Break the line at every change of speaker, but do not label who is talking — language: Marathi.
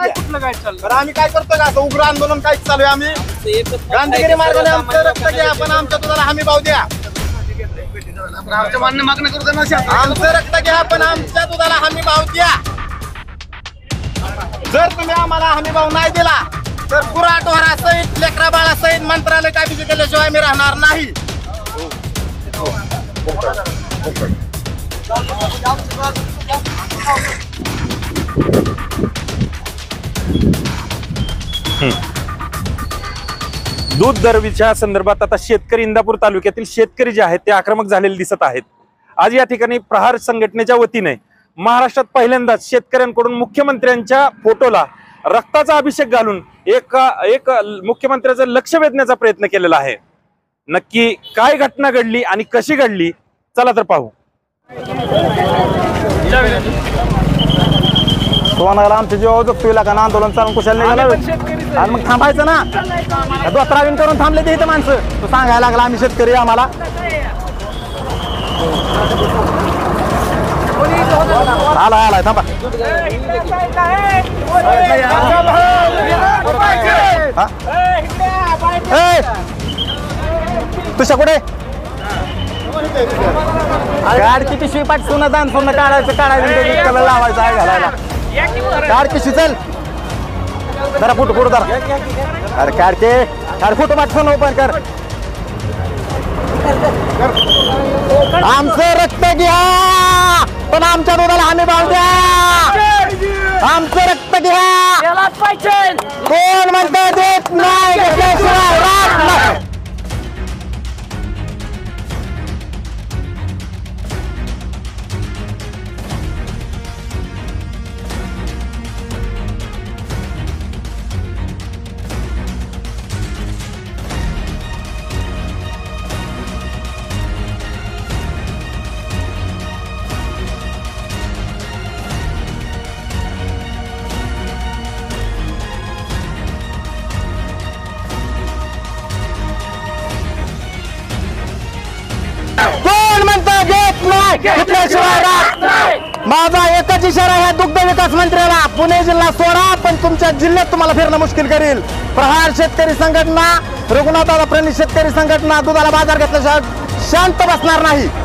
कुठलं काय चाललं?
तर आम्ही काय करतो का, असं उग्र आंदोलन काय चालू आहे? आम्ही गांधीगिरी मार्गाने आमचं रक्त घ्या, पण आमच्या दुधाला हमी भाव द्या.
आमचं म्हणणं मागणं करू दे ना.
आमचं रक्त घ्या, पण आमच्या दुधाला हमी भाव द्या. जर तुम्ही आम्हाला हमी भाव नाही दिला तर पुराटोहरा सहित लेकरा बाळा सहित मंत्रालय कायदेशीर केल्याशिवाय आम्ही राहणार नाही.
दूध दरवीच्या संदर्भात आता शेतकरी, इंदापूर तालुक्यातील शेतकरी जे आहेत ते आक्रमक झालेले दिसत आहेत. आज या ठिकाणी प्रहार संघटनेच्या वतीने महाराष्ट्रात पहिल्यांदाच शेतकऱ्यांकडून मुख्यमंत्र्यांच्या फोटोला रक्ताचा अभिषेक घालून एक मुख्यमंत्र्याचं लक्ष वेधण्याचा प्रयत्न केलेला आहे. नक्की काय घटना घडली आणि कशी घडली, चला तर पाहू.
सोनाला आमच्या जीवावर जगतोय का आंदोलन चालून कुशाला निघालं आणि मग थांबायचं ना. दोतरावीन करून थांबले ते इथं माणसं. तो सांगायला लागला आम्ही शेतकरी आम्हाला. आलाय थांबा. तुझ्या कुठे गाडची पिशवी पाठ सोनं दान सोनं काढायचं कलर लावायचं आहे घालायला. काढ पिशवी चल जरा फोटो जरा. अरे काढ फोटो पाठ सोनं ओपन कर. आमचं रक्त घ्या, पण आमच्या दुधाला हमी भाव द्या. आमचं रक्त घ्या. कोण म्हणतं देत नाही घेतल्याशिवाय राहत नाही. कोण म्हणतं घेत नाही घेतल्याशिवाय राहत नाही. माझा एकच इशारा आहे दुग्ध विकास मंत्र्याला, पुणे जिल्हा सोडा, पण तुमच्या जिल्ह्यात तुम्हाला फिरणं मुश्किल करेल. प्रहार शेतकरी संघटना, रघुनाथदादा प्रणित शेतकरी संघटना दुधाला बाजार घेतल्याशिवाय शांत बसणार नाही.